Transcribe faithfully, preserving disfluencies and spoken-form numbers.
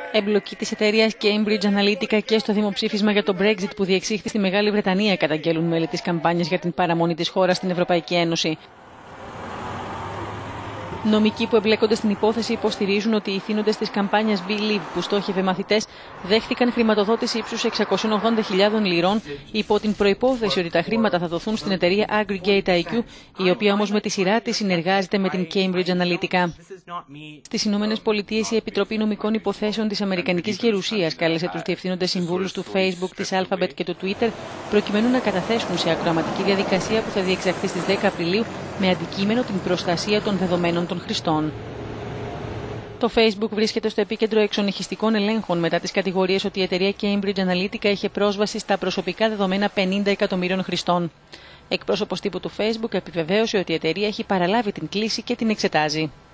Εμπλοκή της εταιρείας Cambridge Analytica και στο δημοψήφισμα για το Brexit που διεξήχθη στη Μεγάλη Βρετανία καταγγέλουν μέλη της καμπάνιας για την παραμονή της χώρας στην Ευρωπαϊκή Ένωση. Νομικοί που εμπλέκονται στην υπόθεση υποστηρίζουν ότι οι ηθήνοντες της καμπάνιας Believe, που στόχευε μαθητές, δέχτηκαν χρηματοδότηση ύψους εξακόσιες ογδόντα χιλιάδες λιρών υπό την προϋπόθεση ότι τα χρήματα θα δοθούν στην εταιρεία Aggregate άι κιου, η οποία όμως με τη σειρά της συνεργάζεται με την Cambridge Analytica. Στις Ηνωμένες Πολιτείες, η Επιτροπή Νομικών Υποθέσεων της Αμερικανικής Γερουσίας κάλεσε τους διευθύνοντες συμβούλους του Facebook, της Alphabet και του Twitter προκειμένου να καταθέσουν σε ακροαματική διαδικασία που θα διεξαχθεί στις δέκα Απριλίου με αντικείμενο την προστασία των δεδομένων των χρηστών. Το Facebook βρίσκεται στο επίκεντρο εξονυχιστικών ελέγχων μετά τις κατηγορίες ότι η εταιρεία Cambridge Analytica είχε πρόσβαση στα προσωπικά δεδομένα πενήντα εκατομμύριων χρηστών. Εκπρόσωπος τύπου του Facebook επιβεβαίωσε ότι η εταιρεία έχει παραλάβει την κλήση και την εξετάζει.